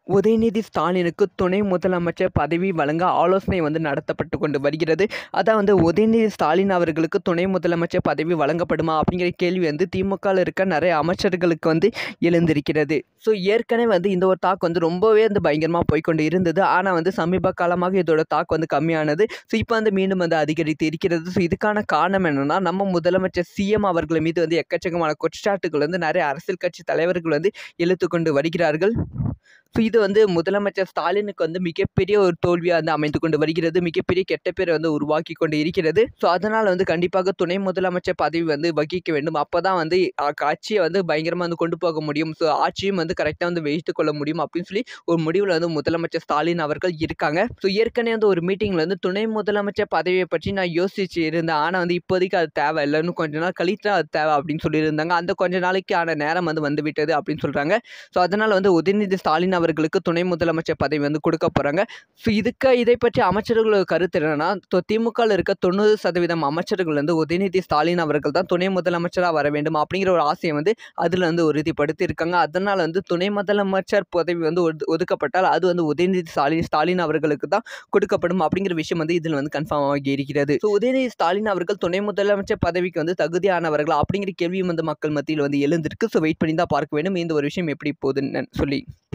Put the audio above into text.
உதயநிதி ஸ்டாலினுக்கு துணை முதலமைச்சர் பதவி வழங்க ஆலோசனை நடத்தப்பட்டு கொண்டு வருகிறது. அதான் உதயநிதி ஸ்டாலின் அவர்களுக்கு துணை முதலமைச்சர் பதவி வழங்கப்படுமா அப்படிங்கிற கேள்வி திமுகவில் இருக்க நிறைய அமைச்சர்களுக்கு எழுந்திருக்கிறது. ஸோ ஏற்கனவே இந்த ஒரு தாக்கு ரொம்பவே பயங்கரமாக போய்கொண்டு இருந்தது. ஆனால் சமீப காலமாக இதோட தாக்கு கம்மியானது. ஸோ இப்போ மீண்டும் அதிகரித்து இருக்கிறது. ஸோ இதுக்கான காரணம் என்னன்னா, நம்ம முதலமைச்சர் சிஎம் அவர்கள் மீது எக்கச்சக்கமான குற்றச்சாட்டுகள் நிறைய அரசியல் கட்சி தலைவர்கள் இழுத்து கொண்டு வருகிறார்கள். ஸோ இது முதலமைச்சர் ஸ்டாலினுக்கு மிகப்பெரிய ஒரு தோல்வியாக அமைந்து கொண்டு வருகிறது. மிகப்பெரிய கெட்ட பேரை உருவாக்கி கொண்டு இருக்கிறது. ஸோ அதனால் கண்டிப்பாக துணை முதலமைச்சர் பதவி வகிக்க வேண்டும். அப்போ தான் ஆட்சியை பயங்கரமாக கொண்டு போக முடியும். ஸோ ஆட்சியும் கரெக்டாக வைத்துக் கொள்ள முடியும் அப்படின்னு சொல்லி ஒரு முடிவில் முதலமைச்சர் ஸ்டாலின் அவர்கள் இருக்காங்க. ஸோ ஏற்கனவே ஒரு மீட்டிங்கில் துணை முதலமைச்சர் பதவியை பற்றி நான் யோசிச்சு இருந்தேன். ஆனால் இப்போதைக்கு அது தேவை இல்லை, இன்னும் கொஞ்ச நாள் கழித்து அது தேவை அப்படின்னு சொல்லியிருந்தாங்க. அந்த கொஞ்ச நாளைக்கான நேரம் வந்துவிட்டது அப்படின்னு சொல்கிறாங்க. ஸோ அதனால் உதயநிதி ஸ்டாலின் அவர்களுக்கு துணை முதலமைச்சர் பதவி கொடுக்க போகிறாங்க. ஸோ இதை பற்றி அமைச்சர்களோட கருத்து என்னன்னா, திமுகவில் இருக்க 90% அமைச்சர்கள் உதயநிதி ஸ்டாலின் அவர்கள் தான் துணை முதலமைச்சராக வர வேண்டும் அப்படிங்கிற ஒரு ஆசையை அதில் உறுதிப்படுத்தி இருக்காங்க. அதனால் துணை முதலமைச்சர் பதவி ஒதுக்கப்பட்டால் அது உதயநிதி ஸ்டாலின் அவர்களுக்கு தான் கொடுக்கப்படும் அப்படிங்கிற விஷயம் இதில் கன்ஃபார்ம் ஆகி இருக்கிறது. ஸோ உதயநிதி ஸ்டாலின் அவர்கள் துணை முதலமைச்சர் பதவிக்கு தகுதியானவர்கள் அப்படிங்கிற கேள்வியும் மக்கள் மத்தியில் எழுந்திருக்கு. ஸோ வெயிட் பண்ணி தான் பார்க்க வேண்டும் இந்த ஒரு விஷயம் எப்படி போகுதுன்னு சொல்லி.